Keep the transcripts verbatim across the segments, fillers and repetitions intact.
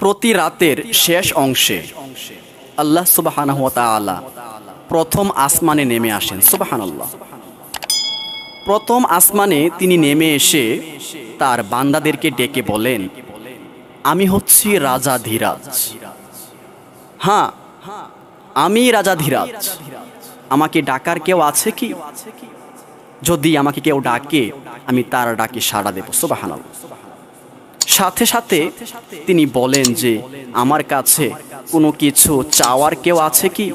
প্রতি রাতের শেষ অংশে আল্লাহ সুবহানাহু ওয়া তাআলা প্রথম আসমানে নেমে আসেন। সুবহানাল্লাহ। প্রথম আসমানে তিনি নেমে এসে তার বান্দাদেরকে ডেকে বলেন, আমি হচ্ছি রাজা ধীরাজ। হ্যাঁ, আমি রাজা ধীরাজ। আমাকে ডাকার কেউ আছে কি? যদি আমাকে কেউ ডাকে আমি তার ডাকে সাড়া দেব। সুবহানাল্লাহ। সাথে সাথে তিনি বলেন যে আমার কাছে কোনো কিছু চাওয়ার কেউ আছে কি?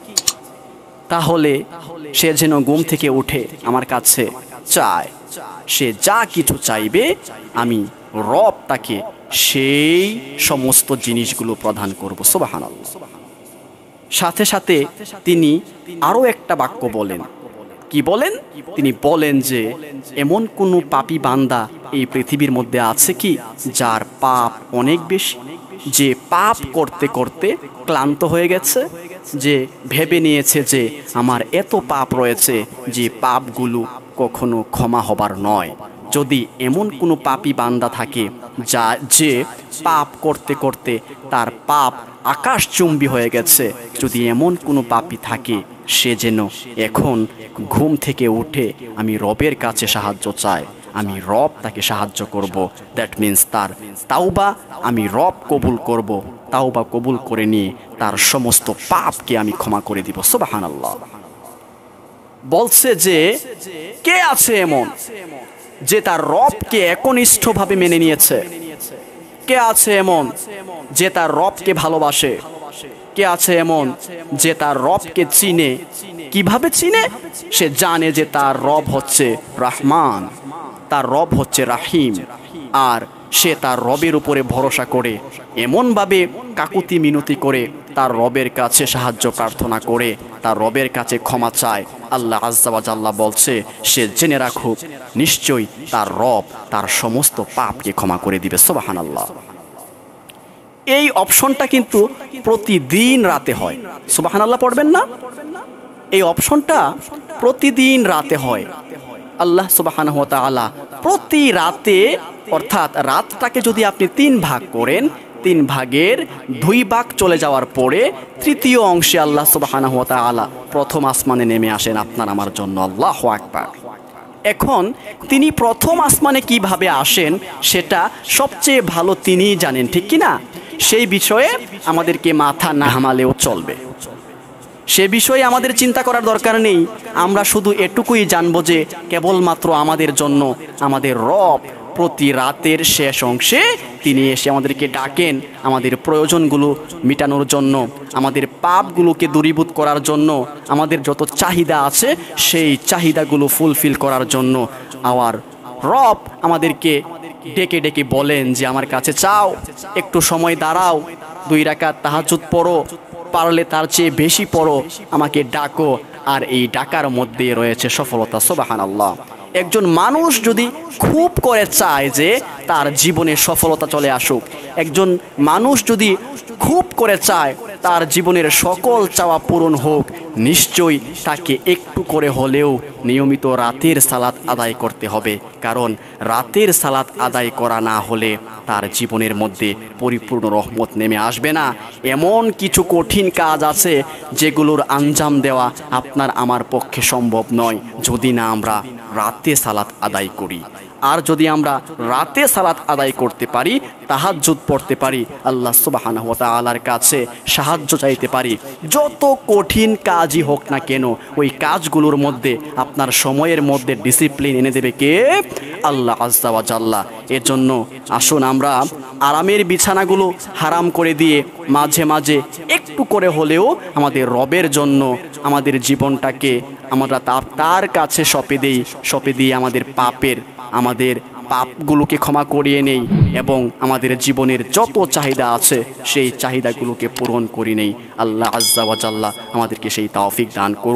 তাহলে সে যেন ঘুম থেকে উঠে আমার কাছে চায়। সে যা কিছু চাইবে আমি রব তাকে সেই সমস্ত জিনিসগুলো প্রদান করব। সুবহানাল্লাহ। সাথে সাথে তিনি আরো একটা বাক্য বলেন। কি বলেন? তিনি বলেন যে এমন কোনো পাপী বান্দা এই পৃথিবীর মধ্যে আছে কি যার পাপ অনেক বেশি, যে পাপ করতে করতে ক্লান্ত হয়ে গেছে, যে ভেবে নিয়েছে যে আমার এত পাপ রয়েছে যে পাপগুলো কখনো ক্ষমা হবার নয়। যদি এমন কোনো পাপী বান্দা থাকে যা যে পাপ করতে করতে তার পাপ আকাশচুম্বী হয়ে গেছে, যদি এমন কোনো পাপী থাকে সে যেন এখন ঘুম থেকে উঠে আমি রবের কাছে সাহায্য চাই, আমি রব তাকে সাহায্য করব। দ্যাট মিন্স তার তাওবা আমি রব কবুল করব। তাওবা কবুল করে নিয়ে তার সমস্ত পাপকে আমি ক্ষমা করে দিব। সুবহানাল্লাহ। বলছে যে কে আছে এমন যে তার রবকে একনিষ্ঠভাবে মেনে নিয়েছে? কে আছে এমন যে তার রবকে ভালোবাসে? কে আছে এমন যে তার রবকে চিনে? কিভাবে চিনে? সে জানে যে তার রব হচ্ছে রহমান, তার রব হচ্ছে রাহিম, আর সে তার রবের উপরে ভরসা করে এমনভাবে কাকুতি মিনতি করে তার রবের কাছে সাহায্য প্রার্থনা করে তার রবের কাছে ক্ষমা চায়। আল্লাহ আজ্জা ওয়া জাল্লা বলছে সে জেনে রাখুক নিশ্চয়ই তার রব তার সমস্ত পাপকে ক্ষমা করে দিবে। সুবহানাল্লাহ। এই অপশনটা কিন্তু প্রতিদিন রাতে হয়। সুবহানাল্লাহ পড়বেন না? এই অপশনটা প্রতিদিন রাতে হয়। আল্লাহ সুবহানাহু ওয়া তাআলা প্রতি রাতে, অর্থাৎ রাতটাকে যদি আপনি তিন ভাগ করেন, তিন ভাগের দুই ভাগ চলে যাওয়ার পরে তৃতীয় অংশে আল্লাহ সুবহানাহু ওয়া তাআলা প্রথম আসমানে নেমে আসেন আপনার আমার জন্য। আল্লাহু আকবার। এখন তিনি প্রথম আসমানে কিভাবে আসেন সেটা সবচেয়ে ভালো তিনিই জানেন, ঠিক কি না? সেই বিষয়ে আমাদেরকে মাথা না ঘামালেও চলবে। সে বিষয়ে আমাদের চিন্তা করার দরকার নেই। আমরা শুধু এটুকুই জানবো যে কেবলমাত্র আমাদের জন্য আমাদের রব প্রতি রাতের শেষ অংশে তিনি এসে আমাদেরকে ডাকেন আমাদের প্রয়োজনগুলো মেটানোর জন্য, আমাদের পাপগুলোকে দূরীভূত করার জন্য, আমাদের যত চাহিদা আছে সেই চাহিদাগুলো ফুলফিল করার জন্য। আর রব আমাদেরকে ডেকে ডেকে বলেন যে আমার কাছে চাও, একটু সময় দাঁড়াও, দুই রাকাত তাহাজ্জুদ পড়ো, পারলে তার চেয়ে বেশি পড়ো, আমাকে ডাকো। আর এই ডাকার মধ্যে রয়েছে সফলতা। সুবহানাল্লাহ। একজন মানুষ যদি খুব করে চায় যে তার জীবনে সফলতা চলে আসুক, একজন মানুষ যদি খুব করে চায় তার জীবনের সকল চাওয়া পূরণ হোক, নিশ্চয়ই তাকে একটু করে হলেও নিয়মিত রাতের সালাত আদায় করতে হবে। কারণ রাতের সালাত আদায় করা না হলে তার জীবনের মধ্যে পরিপূর্ণ রহমত নেমে আসবে না। এমন কিছু কঠিন কাজ আছে যেগুলোর আঞ্জাম দেওয়া আপনার আমার পক্ষে সম্ভব নয় যদি না আমরা রাতে সালাত আদায় করি। আর যদি আমরা রাতে সালাত আদায় করতে পারি, তাহাজ্জুদ পড়তে পারি, আল্লাহ সুবহানাহু ওয়া তাআলার কাছে সাহায্য চাইতে পারি, যত কঠিন কাজই হোক না কেন ওই কাজগুলোর মধ্যে আপনার সময়ের মধ্যে ডিসিপ্লিন এনে দেবে কে? আল্লাহ আজ্জা ওয়া জাল্লা। এর জন্য আসুন আমরা আরামের বিছানাগুলো হারাম করে দিয়ে মাঝে মাঝে একটু করে হলেও আমাদের রবের জন্য আমাদের জীবনটাকে আমরা তার কাছে সঁপে দেই, সঁপে দিয়ে আমাদের পাপের আমাদের পাপগুলোকে ক্ষমা করিয়ে নেই এবং আমাদের জীবনের যত চাহিদা আছে সেই চাহিদাগুলোকে পূরণ করে নেই। আল্লাহ আজ্জা ওয়া জাল্লা আমাদেরকে সেই তৌফিক দান করুন।